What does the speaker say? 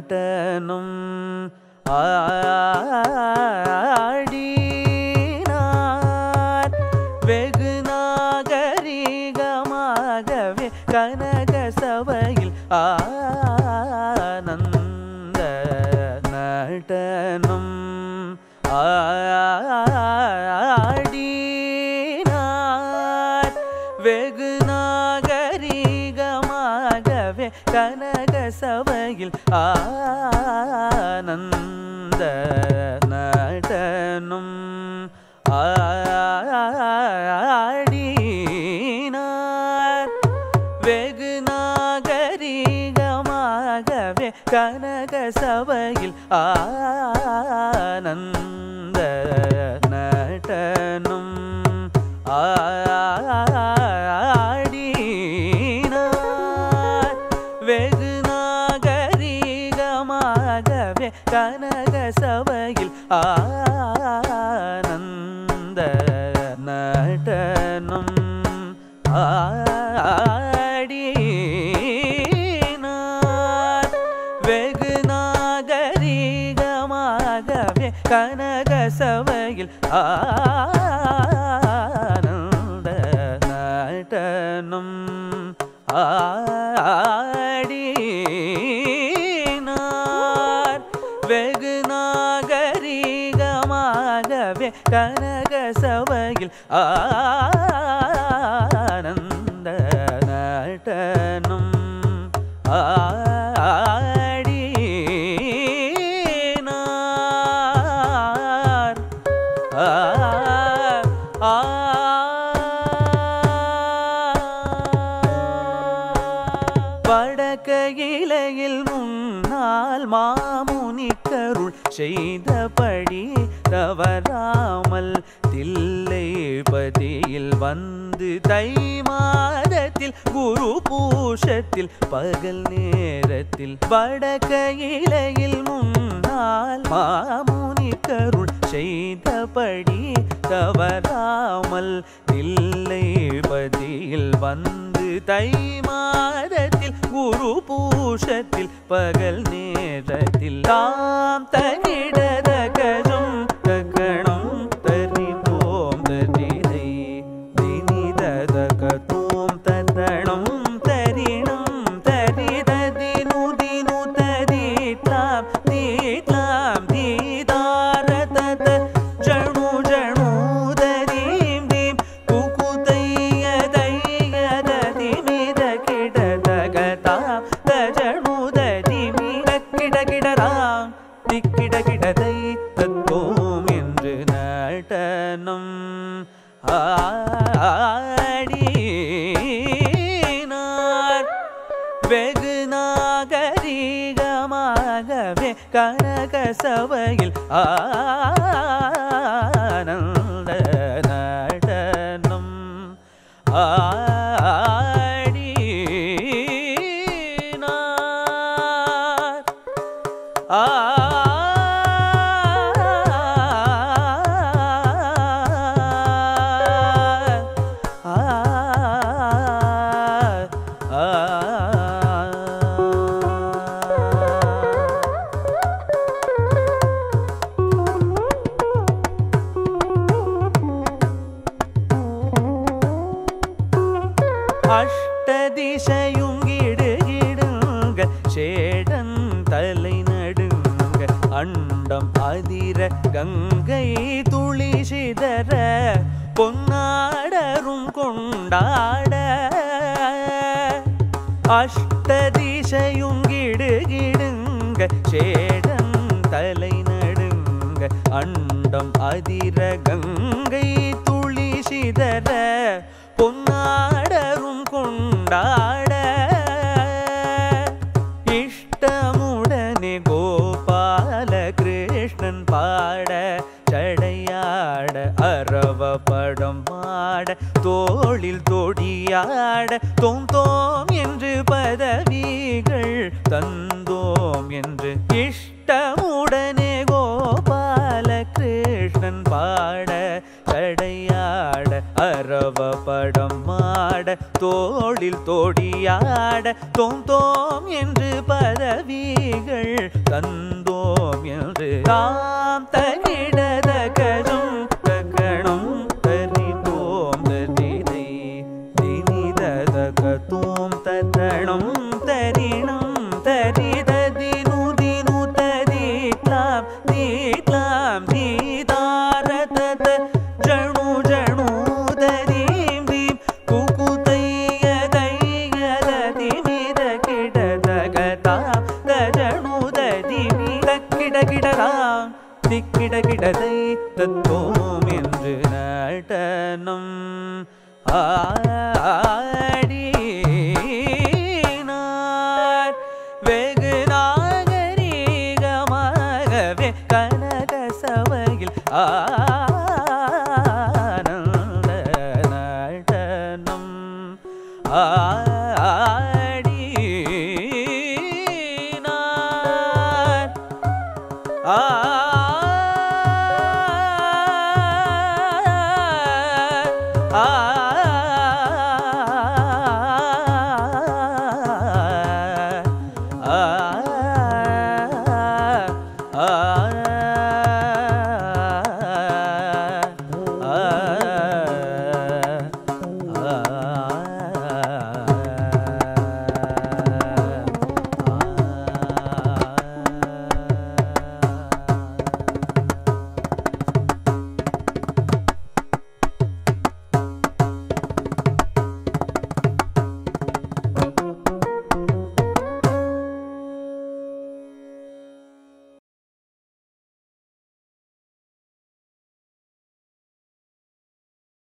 நடனம் ஆடினார் வெகு நாகரிகமாகவே கனக சபையில் ஆனந்த நடனம் ஆடினார் வெகு நாகரிகமாகவே கனக சபையில் ஆனந்த நடனம் ஆடினார் வெகு நாகரிகமாகவே கனக சபையில் ஆனந்த நடனம் ஆடினார் வெகு நாகரிகமாகவே கனக சபையில் ஆனந்த நடனம் ஆடினார் வெகு நாகரிகமாகவே கனக சபையில் ஆனந்த நடனம் ஆடினார் வெகு நாகரிகமாகவே கனக சபையில் ஆனந்த நடனம் ஆடினார் வடக்க இலையில் முன்னால் மாமுனிக்கருள் செய்தபடி தவறாமல் தில்லைபதியில் வந்து தை மாதத்தில் குரு பூஷத்தில் பகல் நேரத்தில் வடக்க இலையில் முன்னால் மாமுனிக்கருள் செய்தபடி தவறாமல் தில்லைபதியில் வந்து தை மாதத்தில் குரு பூஷத்தில் பகல் நேரத்தில் தாம் தகிடதகஜம் தகணம் தரிதோம் தரிதை தினிததகதோம் ததணம் தரிணம் தரிததினு தினு ததித்லாம் தீத்லாம் தீதாரதத ஜணு ஜணு ததீம் தீம் குகுதையதையததிமித கிடதகதாம் தஜணு ததிமித கிடகிடதாம் திக்கிடகிடதை தத்தோம் என்று நடனம் ஆடினார் வெகு நாகரிகமாகவே கனக சபையில் ஆனந்த நடனம் ஆடினார் அஷ்டதிசையும் இடுகிடுங்க சேடன் தலை நடுங்க அண்டம் அதிர கங்கை துளி சிதற பொன்னாடரும் கொண்டாட அஷ்டதிசையும் இடுகிடுங்க சேடன் தலை நடுங்க அண்டம் அதிர கங்கை துளி சிதற பொன்னாடரும் கொண்டாட இஷ்டமுடனே கோபால கிருஷ்ணன் பாட சடையாட அரவ படம் ஆட தோளில் தொடியாட தோம் தோம் என்று பதவிகள் தந்தோம் என்று இஷ்டமுடனே கோபால கிருஷ்ணன் பாட சடையாட அரவ படம் ஆட தோளில் தோடியாட தோம் தோம் என்று பதவிகள் தந்தோம் என்று தாம் தகிடத கஜம் தகணும் தரிதோம் தரிதை தினிதத கதோம் தரணம் தரிணம் தரிததினு தினு தரித்லாம் தீத்லாம் தீதாரதத ஜணு ஜணு தரீம் தீம் குகுதையதையத திமித கிடதகதாம் தஜணு ததிமித கிடகிடதாம் திக்கிடகிடதை தத்தோம் என்று நடனம் ஆடினார் வெகு நாகரீகமாகவே கனக சபையில் ஆனந்த நடனம்